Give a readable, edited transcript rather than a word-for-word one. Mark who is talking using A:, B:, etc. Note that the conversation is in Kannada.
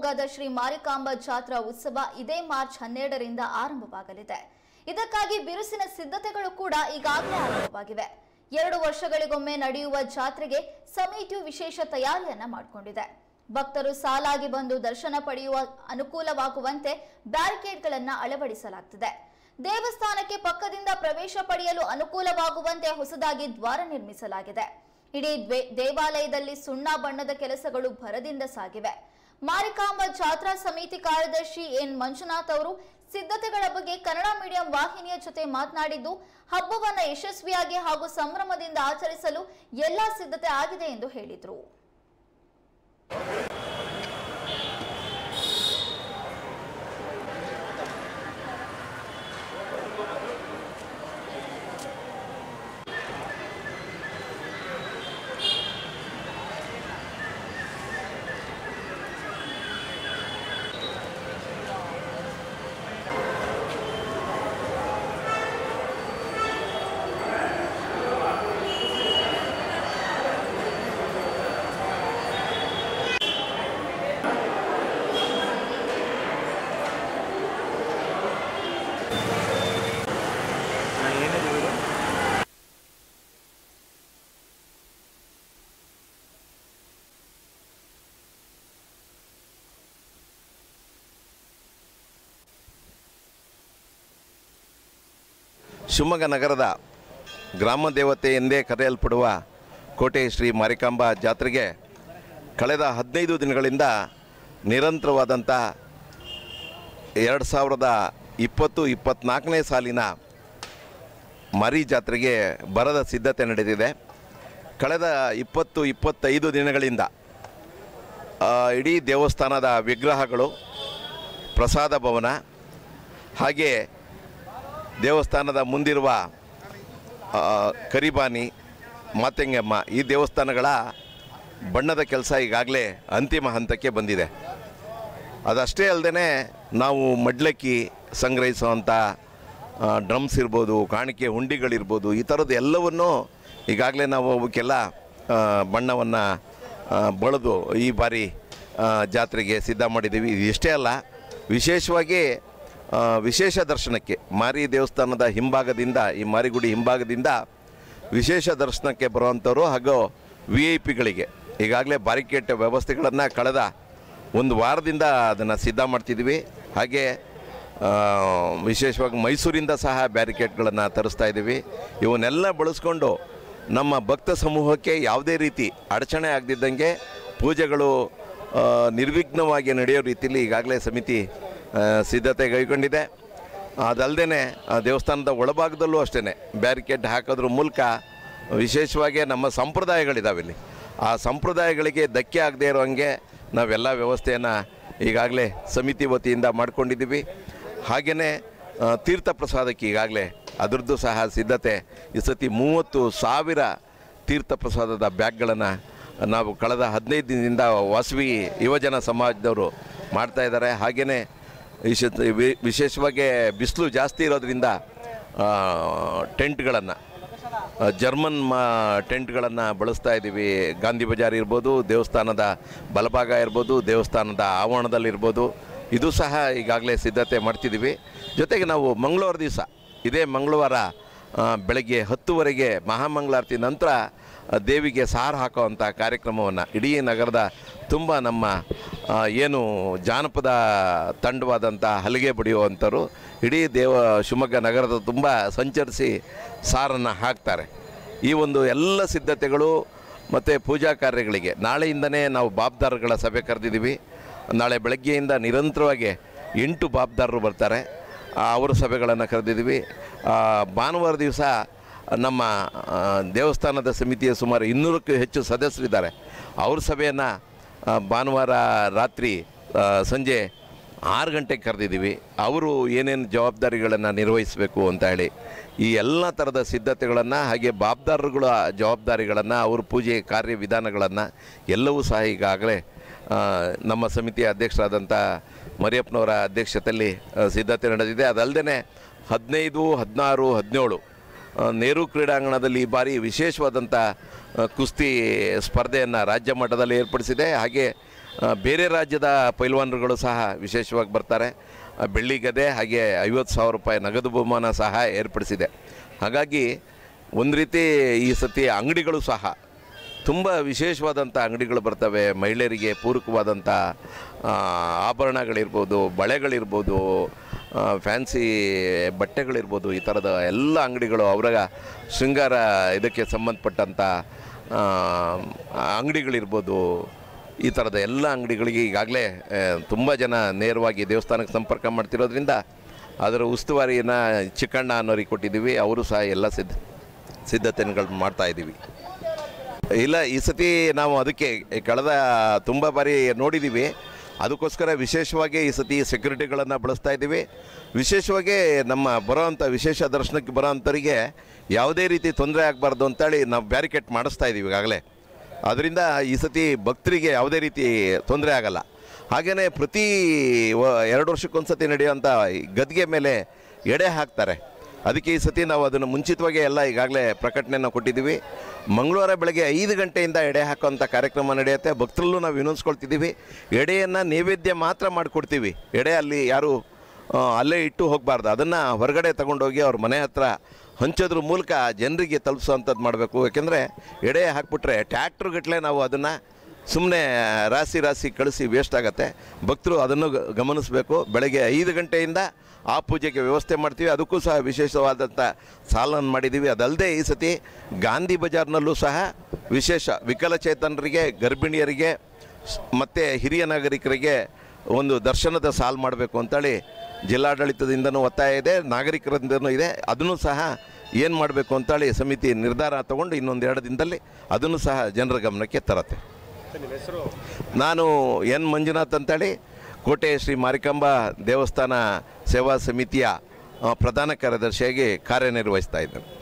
A: ಶಿವಮೊಗ್ಗದ ಶ್ರೀ ಮಾರಿಕಾಂಬಾ ಜಾತ್ರಾ ಉತ್ಸವ ಇದೇ ಮಾರ್ಚ್ 12ರಿಂದ ಆರಂಭವಾಗಲಿದೆ. ಇದಕ್ಕಾಗಿ ಬಿರುಸಿನ ಸಿದ್ಧತೆಗಳು ಕೂಡ ಈಗಾಗಲೇ ಆರಂಭವಾಗಿವೆ. 2 ವರ್ಷಗಳಿಗೊಮ್ಮೆ ನಡೆಯುವ ಜಾತ್ರೆಗೆ ಸಮಿತಿಯು ವಿಶೇಷ ತಯಾರಿಯನ್ನ ಮಾಡಿಕೊಂಡಿದೆ. ಭಕ್ತರು ಸಾಲಾಗಿ ಬಂದು ದರ್ಶನ ಪಡೆಯುವ ಅನುಕೂಲವಾಗುವಂತೆ ಬ್ಯಾರಿಕೇಡ್ಗಳನ್ನು ಅಳವಡಿಸಲಾಗುತ್ತಿದೆ. ದೇವಸ್ಥಾನಕ್ಕೆ ಪಕ್ಕದಿಂದ ಪ್ರವೇಶ ಪಡೆಯಲು ಅನುಕೂಲವಾಗುವಂತೆ ಹೊಸದಾಗಿ ದ್ವಾರ ನಿರ್ಮಿಸಲಾಗಿದೆ. ಇಡೀ ದೇವಾಲಯದಲ್ಲಿ ಸುಣ್ಣ ಬಣ್ಣದ ಕೆಲಸಗಳು ಭರದಿಂದ ಸಾಗಿವೆ. ಮಾರಿಕಾಂಬಾ ಜಾತ್ರಾ ಸಮಿತಿ ಕಾರ್ಯದರ್ಶಿ ಎನ್ ಮಂಜುನಾಥ್ ಅವರು ಸಿದ್ಧತೆಗಳ ಬಗ್ಗೆ ಕನ್ನಡ ಮೀಡಿಯಂ ವಾಹಿನಿಯ ಜೊತೆ ಮಾತನಾಡಿದ್ದು, ಹಬ್ಬವನ್ನು ಯಶಸ್ವಿಯಾಗಿ ಹಾಗೂ ಸಂಭ್ರಮದಿಂದ ಆಚರಿಸಲು ಎಲ್ಲಾ ಸಿದ್ಧತೆ ಆಗಿದೆ ಎಂದು ಹೇಳಿದರು.
B: ಶಿವಮೊಗ್ಗ ನಗರದ ಗ್ರಾಮ ದೇವತೆ ಎಂದೇ ಕರೆಯಲ್ಪಡುವ ಕೋಟೆ ಶ್ರೀ ಮಾರಿಕಾಂಬಾ ಜಾತ್ರೆಗೆ ಕಳೆದ 15 ದಿನಗಳಿಂದ ನಿರಂತರವಾದಂಥ 2020-24ನೇ ಸಾಲಿನ ಮಾರಿ ಜಾತ್ರೆಗೆ ಬರದ ಸಿದ್ಧತೆ ನಡೆದಿದೆ. ಕಳೆದ 20-25 ದಿನಗಳಿಂದ ಇಡೀ ದೇವಸ್ಥಾನದ ವಿಗ್ರಹಗಳು, ಪ್ರಸಾದ ಭವನ, ಹಾಗೆ ದೇವಸ್ಥಾನದ ಮುಂದಿರುವ ಕರಿಬಾನಿ, ಮಾತೆಂಗಮ್ಮ ಈ ದೇವಸ್ಥಾನಗಳ ಬಣ್ಣದ ಕೆಲಸ ಈಗಾಗಲೇ ಅಂತಿಮ ಹಂತಕ್ಕೆ ಬಂದಿದೆ. ಅದಷ್ಟೇ ಅಲ್ಲದೆ ನಾವು ಮಡ್ಲಕ್ಕಿ ಸಂಗ್ರಹಿಸುವಂಥ ಡ್ರಮ್ಸ್ ಇರ್ಬೋದು, ಕಾಣಿಕೆ ಹುಂಡಿಗಳಿರ್ಬೋದು, ಈ ಥರದ್ದು ಎಲ್ಲವನ್ನೂ ಈಗಾಗಲೇ ನಾವು ಅವಕ್ಕೆಲ್ಲ ಬಣ್ಣವನ್ನು ಬಳಿದು ಈ ಬಾರಿ ಜಾತ್ರೆಗೆ ಸಿದ್ಧ ಮಾಡಿದ್ದೀವಿ. ಇಷ್ಟೇ ಅಲ್ಲ, ವಿಶೇಷವಾಗಿ ವಿಶೇಷ ದರ್ಶನಕ್ಕೆ ಮಾರಿ ದೇವಸ್ಥಾನದ ಹಿಂಭಾಗದಿಂದ, ಈ ಮಾರಿಗುಡಿ ಹಿಂಭಾಗದಿಂದ ವಿಶೇಷ ದರ್ಶನಕ್ಕೆ ಬರುವಂಥವ್ರು ಹಾಗೂ VIP ಗಳಿಗೆ ಈಗಾಗಲೇ ಬ್ಯಾರಿಕೇಡ್ ವ್ಯವಸ್ಥೆಗಳನ್ನು ಕಳೆದ 1 ವಾರದಿಂದ ಅದನ್ನು ಸಿದ್ಧ ಮಾಡ್ತಿದ್ವಿ. ಹಾಗೆ ವಿಶೇಷವಾಗಿ ಮೈಸೂರಿಂದ ಸಹ ಬ್ಯಾರಿಕೇಡ್ಗಳನ್ನು ತರಿಸ್ತಾ ಇದ್ದೀವಿ. ಇವನ್ನೆಲ್ಲ ಬಳಸ್ಕೊಂಡು ನಮ್ಮ ಭಕ್ತ ಸಮೂಹಕ್ಕೆ ಯಾವುದೇ ರೀತಿ ಅಡಚಣೆ ಆಗದಿದ್ದಂಗೆ ಪೂಜೆಗಳು ನಿರ್ವಿಘ್ನವಾಗಿ ನಡೆಯೋ ರೀತಿಯಲ್ಲಿ ಈಗಾಗಲೇ ಸಮಿತಿ ಸಿದ್ಧತೆ ಕೈಗೊಂಡಿದೆ. ಅದಲ್ಲದೆ ದೇವಸ್ಥಾನದ ಒಳಭಾಗದಲ್ಲೂ ಅಷ್ಟೇ ಬ್ಯಾರಿಕೇಡ್ ಹಾಕೋದ್ರ ಮೂಲಕ ವಿಶೇಷವಾಗಿ ನಮ್ಮ ಸಂಪ್ರದಾಯಗಳಿದ್ದಾವೆ ಇಲ್ಲಿ, ಆ ಸಂಪ್ರದಾಯಗಳಿಗೆ ಧಕ್ಕೆ ಆಗದೇ ಇರೋಂಗೆ ನಾವೆಲ್ಲ ವ್ಯವಸ್ಥೆಯನ್ನು ಈಗಾಗಲೇ ಸಮಿತಿ ವತಿಯಿಂದ ಮಾಡ್ಕೊಂಡಿದ್ದೀವಿ. ಹಾಗೆಯೇ ತೀರ್ಥ ಪ್ರಸಾದಕ್ಕೆ ಈಗಾಗಲೇ ಅದರದ್ದು ಸಹ ಸಿದ್ಧತೆ, ಈ ಸತಿ 30,000 ತೀರ್ಥ ಪ್ರಸಾದದ ಬ್ಯಾಗ್ಗಳನ್ನು ನಾವು ಕಳೆದ 15 ದಿನದಿಂದ ವಾಸವಿ ಯುವಜನ ಸಮಾಜದವರು ಮಾಡ್ತಾಯಿದ್ದಾರೆ. ಹಾಗೆಯೇ ವಿಶೇಷವಾಗಿ ಬಿಸಿಲು ಜಾಸ್ತಿ ಇರೋದ್ರಿಂದ ಟೆಂಟ್ಗಳನ್ನು, ಜರ್ಮನ್ ಟೆಂಟ್ಗಳನ್ನು ಬಳಸ್ತಾ ಇದ್ದೀವಿ. ಗಾಂಧಿ ಬಜಾರ್ ಇರ್ಬೋದು, ದೇವಸ್ಥಾನದ ಬಲಭಾಗ ಇರ್ಬೋದು, ದೇವಸ್ಥಾನದ ಆವರಣದಲ್ಲಿರ್ಬೋದು, ಇದು ಸಹ ಈಗಾಗಲೇ ಸಿದ್ಧತೆ ಮಾಡ್ತಿದ್ದೀವಿ. ಜೊತೆಗೆ ನಾವು ಮಂಗಳವಾರ ದಿವಸ, ಇದೇ ಮಂಗಳವಾರ ಬೆಳಗ್ಗೆ 10 ಮಹಾಮಂಗಳಾರತಿ ನಂತರ ದೇವಿಗೆ ಸಾರು ಹಾಕೋವಂಥ ಕಾರ್ಯಕ್ರಮವನ್ನು ಇಡೀ ನಗರದ ತುಂಬ ನಮ್ಮ ಏನು ಜಾನಪದ ತಂಡವಾದಂಥ ಹಲಿಗೆ ಬಡಿಯುವಂಥವ್ರು ಇಡೀ ಶಿವಮೊಗ್ಗ ನಗರದ ತುಂಬ ಸಂಚರಿಸಿ ಸಾರನ್ನು ಹಾಕ್ತಾರೆ. ಈ ಒಂದು ಎಲ್ಲ ಸಿದ್ಧತೆಗಳು ಮತ್ತು ಪೂಜಾ ಕಾರ್ಯಗಳಿಗೆ ನಾಳೆಯಿಂದನೇ ನಾವು ಬಾಬ್ದಾರಗಳ ಸಭೆ ಕರೆದಿದ್ದೀವಿ. ನಾಳೆ ಬೆಳಗ್ಗೆಯಿಂದ ನಿರಂತರವಾಗಿ 8 ಬಾಬ್ದಾರರು ಬರ್ತಾರೆ, ಅವರ ಸಭೆಗಳನ್ನು ಕರೆದಿದ್ದೀವಿ. ಭಾನುವಾರ ದಿವಸ ನಮ್ಮ ದೇವಸ್ಥಾನದ ಸಮಿತಿಯ ಸುಮಾರು 200ಕ್ಕೂ ಹೆಚ್ಚು ಸದಸ್ಯರಿದ್ದಾರೆ. ಅವ್ರ ಸಭೆಯನ್ನು ಭಾನುವಾರ ರಾತ್ರಿ ಸಂಜೆ 6 ಗಂಟೆಗೆ ಕರೆದಿದ್ದೀವಿ. ಅವರು ಏನೇನು ಜವಾಬ್ದಾರಿಗಳನ್ನು ನಿರ್ವಹಿಸಬೇಕು ಅಂತ ಹೇಳಿ ಈ ಎಲ್ಲ ಥರದ ಸಿದ್ಧತೆಗಳನ್ನು, ಹಾಗೆ ಬಾಬ್ದಾರರುಗಳ ಜವಾಬ್ದಾರಿಗಳನ್ನು, ಅವ್ರ ಪೂಜೆ ಕಾರ್ಯವಿಧಾನಗಳನ್ನು ಎಲ್ಲವೂ ಸಹ ಈಗಾಗಲೇ ನಮ್ಮ ಸಮಿತಿಯ ಅಧ್ಯಕ್ಷರಾದಂಥ ಮರಿಯಪ್ಪನವರ ಅಧ್ಯಕ್ಷತೆಯಲ್ಲಿ ಸಿದ್ಧತೆ ನಡೆದಿದೆ. ಅದಲ್ಲದೆ 15, 16, 17 ನೆಹರು ಕ್ರೀಡಾಂಗಣದಲ್ಲಿ ಈ ಬಾರಿ ವಿಶೇಷವಾದಂಥ ಕುಸ್ತಿ ಸ್ಪರ್ಧೆಯನ್ನು ರಾಜ್ಯ ಮಟ್ಟದಲ್ಲಿ ಏರ್ಪಡಿಸಿದೆ. ಹಾಗೆ ಬೇರೆ ರಾಜ್ಯದ ಪೈಲ್ವಾನರುಗಳು ಸಹ ವಿಶೇಷವಾಗಿ ಬರ್ತಾರೆ. ಬೆಳ್ಳಿ ಗದೆ ಹಾಗೆ 50,000 ರೂಪಾಯಿ ನಗದು ಬಹುಮಾನ ಸಹ ಏರ್ಪಡಿಸಿದೆ. ಹಾಗಾಗಿ ಒಂದು ರೀತಿ ಈ ಸತಿ ಅಂಗಡಿಗಳು ಸಹ ತುಂಬ ವಿಶೇಷವಾದಂಥ ಅಂಗಡಿಗಳು ಬರ್ತವೆ. ಮಹಿಳೆಯರಿಗೆ ಪೂರಕವಾದಂಥ ಆಭರಣಗಳಿರ್ಬೋದು, ಬಳೆಗಳಿರ್ಬೋದು, ಫ್ಯಾನ್ಸಿ ಬಟ್ಟೆಗಳಿರ್ಬೋದು, ಈ ಥರದ ಎಲ್ಲ ಅಂಗಡಿಗಳು ಅವರ ಶೃಂಗಾರ ಇದಕ್ಕೆ ಸಂಬಂಧಪಟ್ಟಂಥ ಅಂಗಡಿಗಳಿರ್ಬೋದು, ಈ ಥರದ ಎಲ್ಲ ಅಂಗಡಿಗಳಿಗೆ ಈಗಾಗಲೇ ತುಂಬ ಜನ ನೇರವಾಗಿ ದೇವಸ್ಥಾನಕ್ಕೆ ಸಂಪರ್ಕ ಮಾಡ್ತಿರೋದ್ರಿಂದ ಅದರ ಉಸ್ತುವಾರಿಯನ್ನು ಚಿಕ್ಕಣ್ಣ ಅನ್ನೋರಿಗೆ ಕೊಟ್ಟಿದ್ದೀವಿ. ಅವರು ಸಹ ಎಲ್ಲ ಸಿದ್ಧತೆಗಳು ಮಾಡ್ತಾಯಿದ್ದೀವಿ. ಇಲ್ಲ, ಈ ಸತಿ ನಾವು ಅದಕ್ಕೆ ಕಳೆದ ತುಂಬ ಬಾರಿ ನೋಡಿದ್ದೀವಿ. ಅದಕ್ಕೋಸ್ಕರ ವಿಶೇಷವಾಗಿ ಈ ಸತಿ ಸೆಕ್ಯೂರಿಟಿಗಳನ್ನು ಬಳಸ್ತಾ ಇದ್ದೀವಿ. ವಿಶೇಷವಾಗಿ ನಮ್ಮ ಬರೋವಂಥ ವಿಶೇಷ ದರ್ಶನಕ್ಕೆ ಬರೋವಂಥವರಿಗೆ ಯಾವುದೇ ರೀತಿ ತೊಂದರೆ ಆಗಬಾರ್ದು ಅಂತೇಳಿ ನಾವು ಬ್ಯಾರಿಕೇಡ್ ಮಾಡಿಸ್ತಾ ಇದ್ದೀವಿ ಈಗಾಗಲೇ. ಅದರಿಂದ ಈ ಸತಿ ಭಕ್ತರಿಗೆ ಯಾವುದೇ ರೀತಿ ತೊಂದರೆ ಆಗಲ್ಲ. ಹಾಗೆಯೇ ಪ್ರತಿ 2 ವರ್ಷಕ್ಕೊಂದು ಸತಿ ನಡೆಯುವಂಥ ಗದ್ಗೆ ಮೇಲೆ ಎಡೆ ಹಾಕ್ತಾರೆ. ಅದಕ್ಕೆ ಈ ಸತಿ ನಾವು ಅದನ್ನು ಮುಂಚಿತವಾಗಿ ಎಲ್ಲ ಈಗಾಗಲೇ ಪ್ರಕಟಣೆಯನ್ನು ಕೊಟ್ಟಿದ್ದೀವಿ. ಮಂಗಳವಾರ ಬೆಳಗ್ಗೆ 5 ಗಂಟೆಯಿಂದ ಎಡೆ ಹಾಕುವಂಥ ಕಾರ್ಯಕ್ರಮ ನಡೆಯುತ್ತೆ. ಭಕ್ತರಲ್ಲೂ ನಾವು ವಿನಂತಿಸ್ಕೊಳ್ತಿದ್ದೀವಿ, ಎಡೆಯನ್ನು ನೈವೇದ್ಯ ಮಾತ್ರ ಮಾಡಿಕೊಡ್ತೀವಿ. ಎಡೆ ಅಲ್ಲಿ ಯಾರು ಅಲ್ಲೇ ಇಟ್ಟು ಹೋಗಬಾರ್ದು. ಅದನ್ನು ಹೊರಗಡೆ ತಗೊಂಡೋಗಿ ಅವ್ರ ಮನೆ ಹತ್ರ ಹಂಚೋದ್ರ ಮೂಲಕ ಜನರಿಗೆ ತಲುಪಿಸೋವಂಥದ್ದು ಮಾಡಬೇಕು. ಯಾಕೆಂದರೆ ಎಡೆ ಹಾಕ್ಬಿಟ್ರೆ ಟ್ಯಾಕ್ಟ್ರುಗಟ್ಟಲೆ ನಾವು ಅದನ್ನು ಸುಮ್ಮನೆ ರಾಶಿ ಕಳಿಸಿ ವೇಸ್ಟ್ ಆಗುತ್ತೆ. ಭಕ್ತರು ಅದನ್ನು ಗಮನಿಸಬೇಕು. ಬೆಳಗ್ಗೆ 5 ಗಂಟೆಯಿಂದ ಆ ಪೂಜೆಗೆ ವ್ಯವಸ್ಥೆ ಮಾಡ್ತೀವಿ. ಅದಕ್ಕೂ ಸಹ ವಿಶೇಷವಾದಂಥ ಸಾಲನ್ನು ಮಾಡಿದ್ದೀವಿ. ಅದಲ್ಲದೆ ಈ ಸತಿ ಗಾಂಧಿ ಬಜಾರ್ನಲ್ಲೂ ಸಹ ವಿಶೇಷ ವಿಕಲಚೇತನರಿಗೆ, ಗರ್ಭಿಣಿಯರಿಗೆ ಮತ್ತು ಹಿರಿಯ ನಾಗರಿಕರಿಗೆ ಒಂದು ದರ್ಶನದ ಸಾಲು ಮಾಡಬೇಕು ಅಂತೇಳಿ ಜಿಲ್ಲಾಡಳಿತದಿಂದನೂ ಒತ್ತಾಯ ಇದೆ, ನಾಗರಿಕರಿಂದನೂ ಇದೆ. ಅದನ್ನು ಸಹ ಏನು ಮಾಡಬೇಕು ಅಂತೇಳಿ ಸಮಿತಿ ನಿರ್ಧಾರ ತಗೊಂಡು ಇನ್ನೊಂದು 2 ದಿನದಲ್ಲಿ ಅದನ್ನು ಸಹ ಜನರ ಗಮನಕ್ಕೆ ತರತ್ತೆ. ನಾನು ಎನ್ ಮಂಜುನಾಥ್ ಅಂತೇಳಿ ಕೋಟೆ ಶ್ರೀ ಮಾರಿಕಾಂಬಾ ದೇವಸ್ಥಾನ ಸೇವಾ ಸಮಿತಿಯ ಪ್ರಧಾನ ಕಾರ್ಯದರ್ಶಿಯಾಗಿ ಕಾರ್ಯನಿರ್ವಹಿಸ್ತಾ ಇದ್ದೇನೆ.